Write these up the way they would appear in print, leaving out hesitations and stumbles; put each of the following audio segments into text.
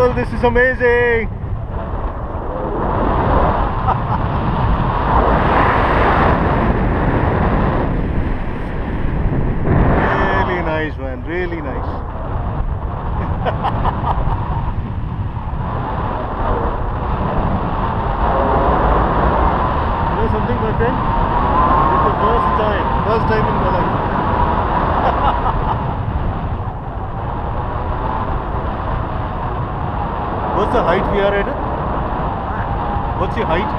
beautiful. This is amazing. Really nice, man. Really nice. You know something, my friend? It's the first time in my life. What's the height we are at? What's your height?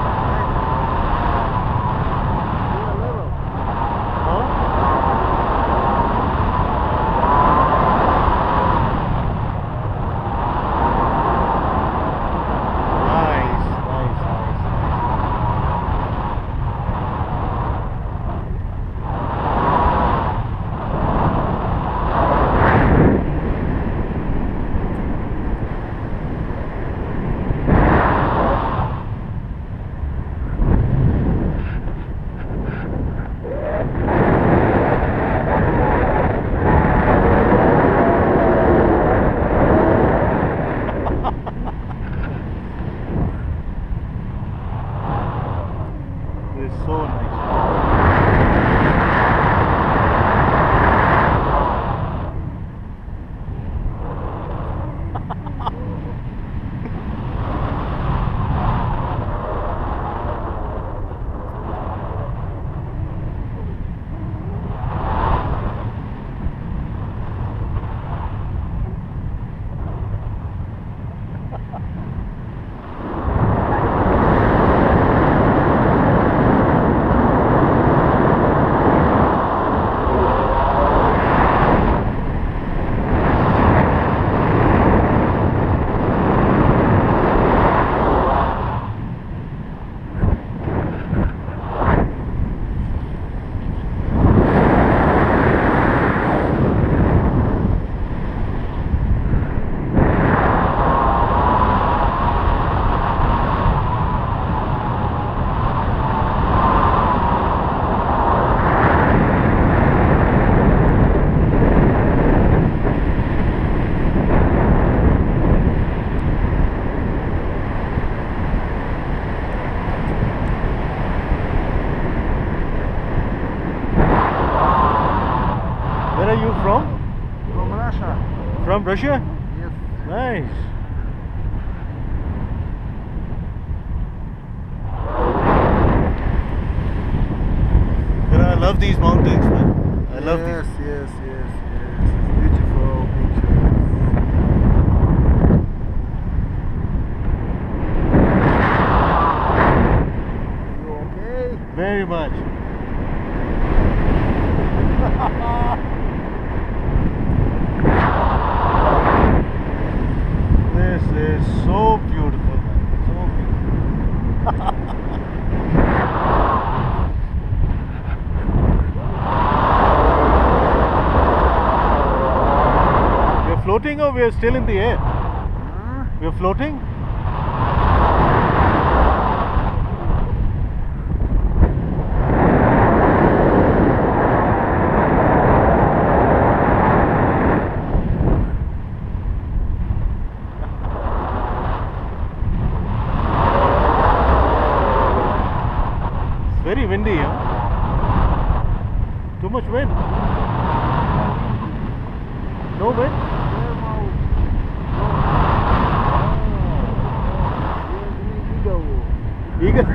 Huh? Nice, nice, nice, it's so nice. Where are you from? From Russia. From Russia? Yes. Nice. I love these mountains, man. I love Yes, these. yes, yes, yes. Beautiful pictures. You okay? Very much. This is so beautiful, man. So beautiful. We're floating or we're still in the air? Huh? We're floating? Very windy, huh? Too much wind. No wind? Eagle.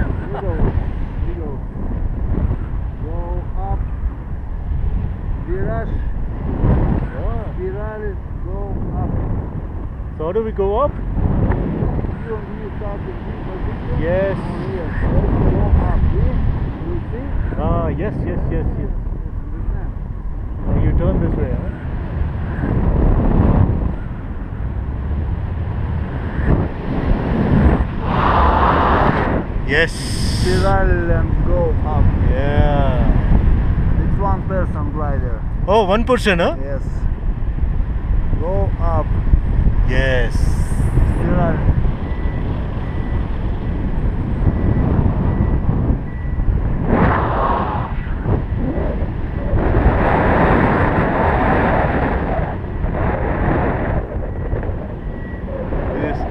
Go up. Virage. Virage. Go up. So how do we go up? You start the position. Yes. Here. Go up. See? You see? Ah, yes, yes, yes, yes. Understand? You turn this way, huh? Yes. Spiral and go up. Yeah. It's one person glider. Oh, 1%, huh? Yes. Go up. Yes. Spiral. This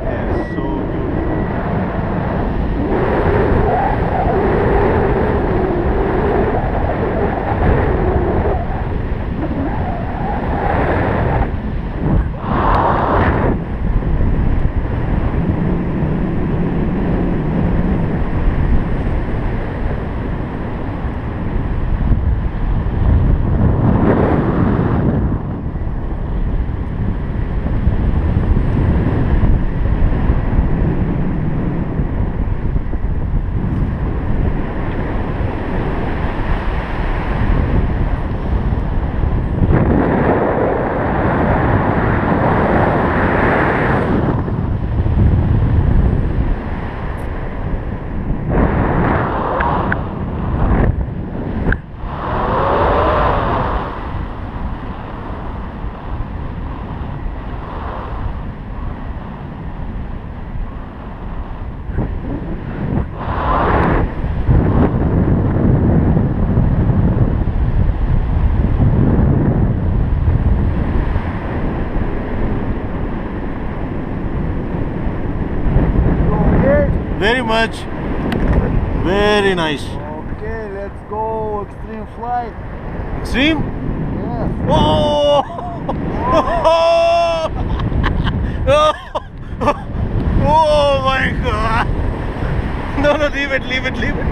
very much. Very nice. Okay, let's go extreme flight. Extreme? Yes. Oh! Oh my god! No, no, leave it, leave it, leave it.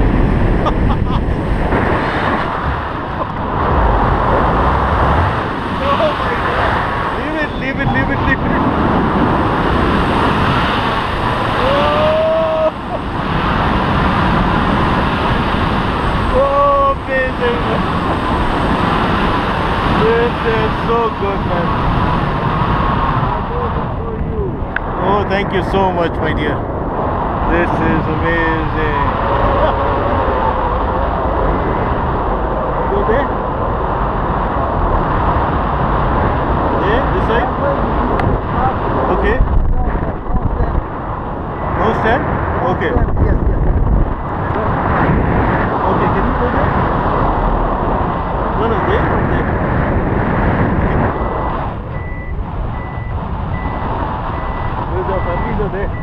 Oh my god! Leave it, leave it, leave it, leave it. Oh! Oh, amazing! This is so good, man. Oh, thank you so much, my dear. This is amazing. Go there? There? This side? Okay. No stand? Okay. Yes, yes. Okay, can you go there? No, no, there? There. Where's our families are there?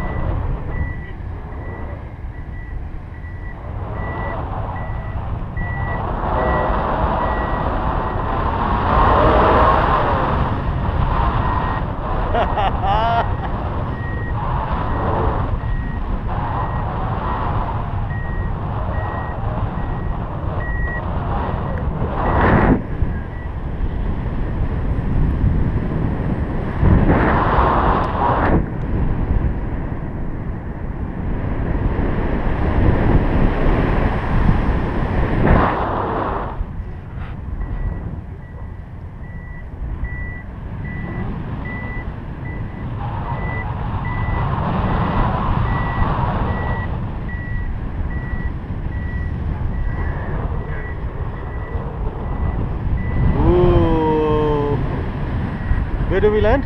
Where do we land?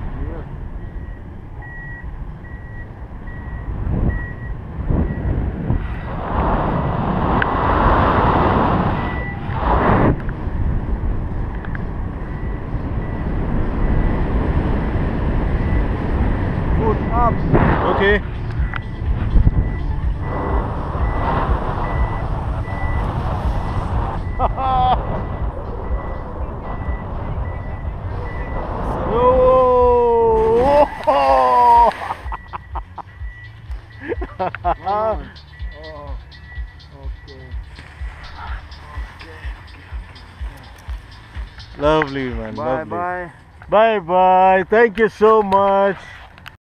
Foot up. Okay. Oh! Oh, okay. Lovely, man. Bye lovely. bye. Bye bye. Thank you so much.